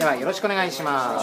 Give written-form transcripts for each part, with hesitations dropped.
ではよろしくお願いします。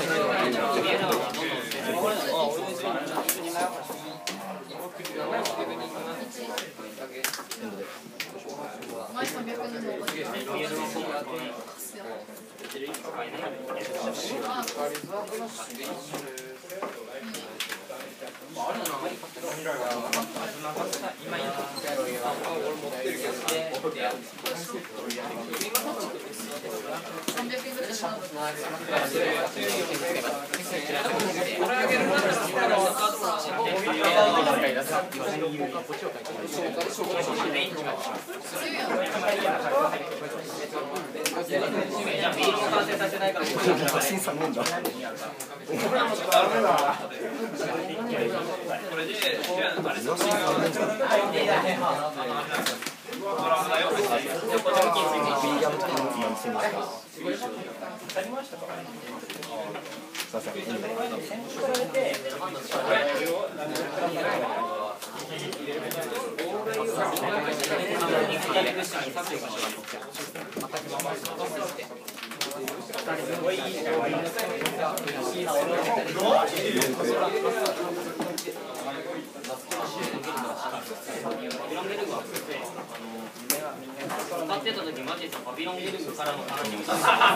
使ってた時マジでパビロンゲルグからの話を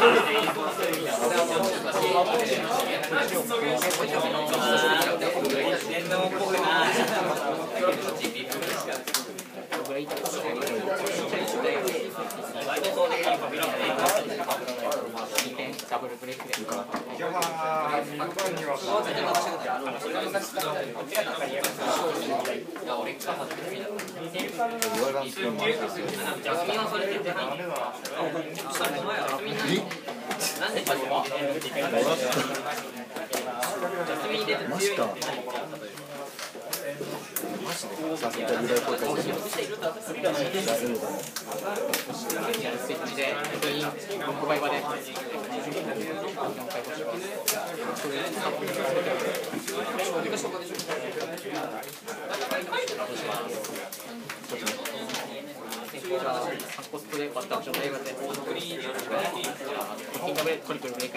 ダブルブレイクでコストでバッターションの映画でトリプルブレイク